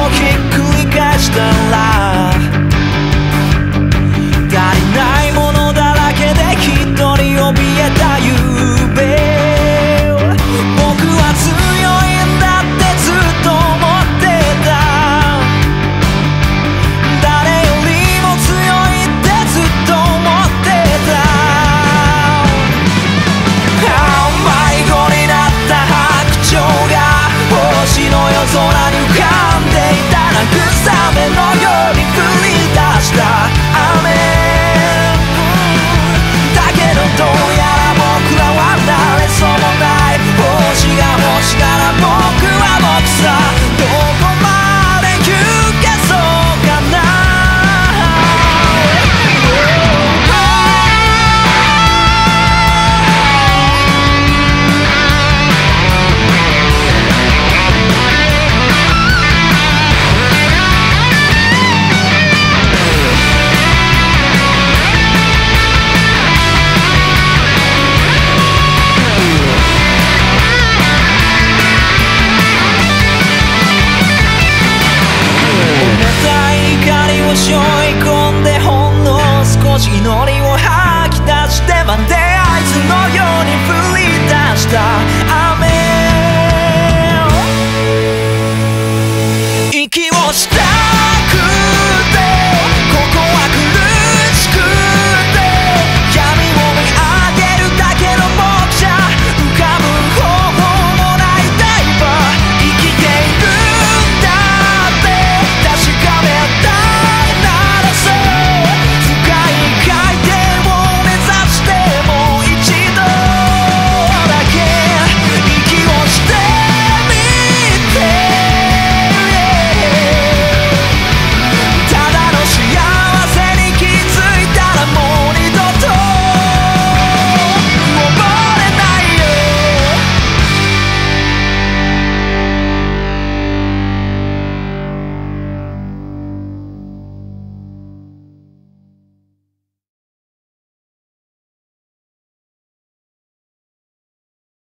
をひっくり返したら足りないものだらけで一人怯えた夕べ僕は強いんだってずっと思ってた誰よりも強いってずっと思ってた迷子になった白鳥が星の夜空に浮かんでいた慰めのように降り出した雨だけどどうやら僕らは慣れそうもない星が